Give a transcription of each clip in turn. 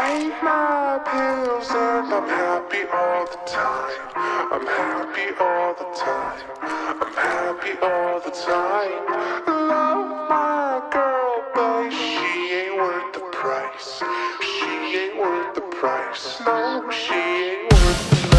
take my pills and I'm happy all the time. I'm happy all the time. I'm happy all the time. Love my girl, but she ain't worth the price. She ain't worth the price. No, she ain't worth the price.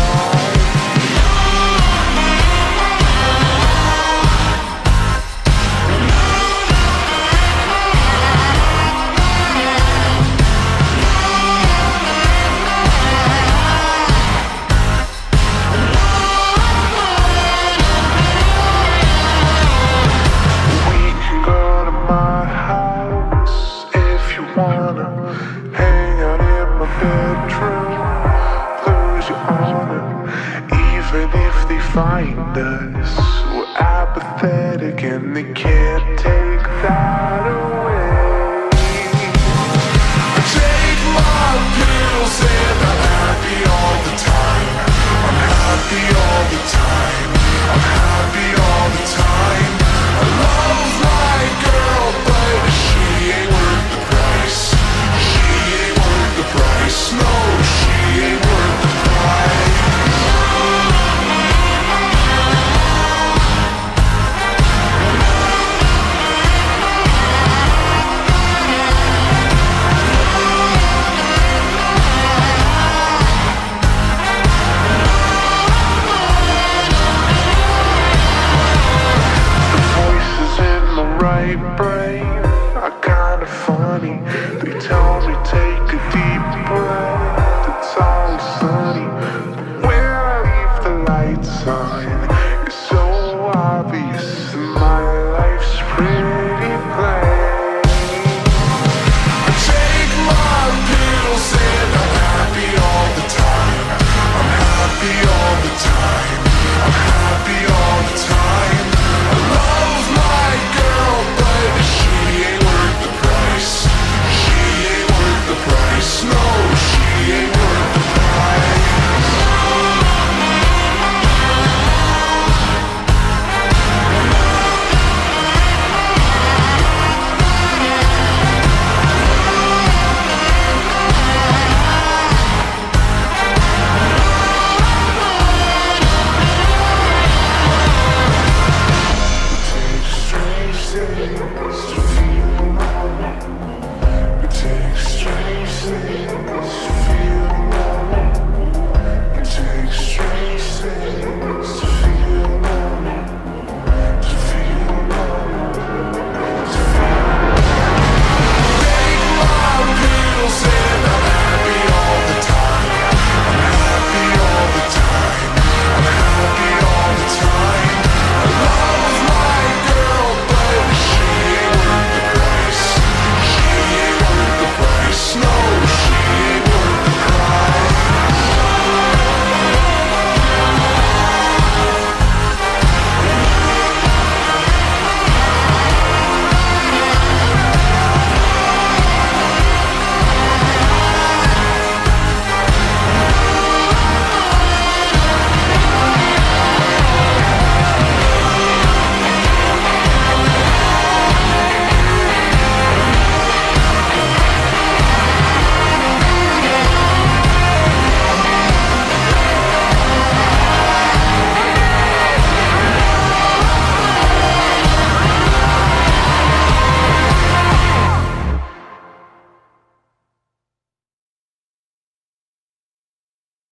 Hang out in my bedroom, lose your honor. Even if they find us, we're apathetic and they can't